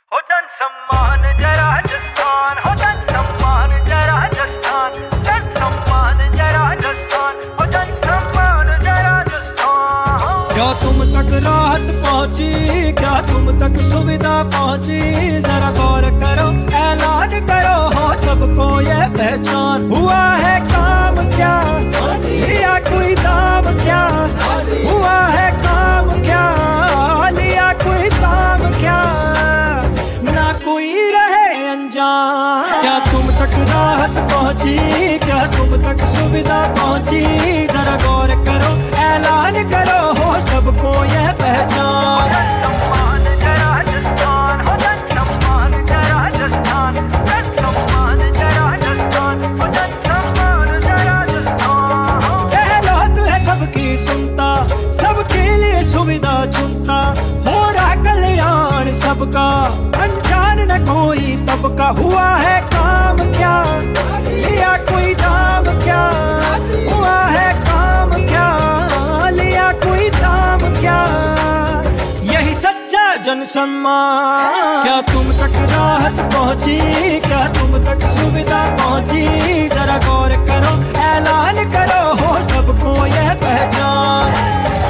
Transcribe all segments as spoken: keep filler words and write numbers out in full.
हो जन सम्मान जय राजस्थान, हो जन सम्मान जय राजस्थान, जन सम्मान जय राजस्थान, हो जन सम्मान जय राजस्थान। क्या तुम तक राहत पहुंची, क्या तुम तक सुविधा पहुंची, जरा गौर करो, ऐलान करो, हो सबको ये पहचान। हुआ है काम क्या, लिया कोई दाम क्या, हुआ है काम क्या, लिया कोई दाम क्या, ना कोई रहे अनजान। क्या तुम तक राहत पहुंची, क्या तुम तक सुविधा पहुंची, जरा गौर करो, ऐलान करो, हो सबको यह पहचान। सम्मान जय राजस्थान, हो जन सम्मान जय राजस्थान, जन सम्मान जय राजस्थान, हो जन सम्मान जय राजस्थान। गहलोत है सबकी सुनता, सबके लिए सुविधा चुनता, हो रहा कल्याण सबका, अनजान न कोई तबका। हुआ है काम क्या, लिया कोई दाम क्या, हुआ है काम क्या, लिया कोई दाम क्या, यही सच्चा जन सम्मान। क्या तुम तक राहत पहुंची, क्या तुम तक सुविधा पहुंची, जरा गौर करो, ऐलान करो, हो सबको यह पहचान।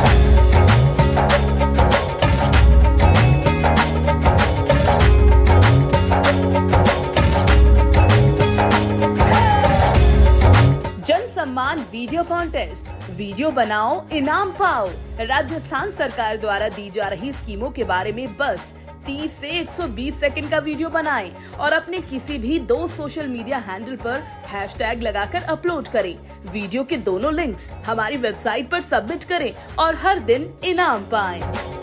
सम्मान वीडियो कॉन्टेस्ट, वीडियो बनाओ इनाम पाओ। राजस्थान सरकार द्वारा दी जा रही स्कीमों के बारे में बस तीस से एक सौ बीस सेकंड का वीडियो बनाएं और अपने किसी भी दो सोशल मीडिया हैंडल पर हैशटैग लगाकर अपलोड करें। वीडियो के दोनों लिंक्स हमारी वेबसाइट पर सबमिट करें और हर दिन इनाम पाएं।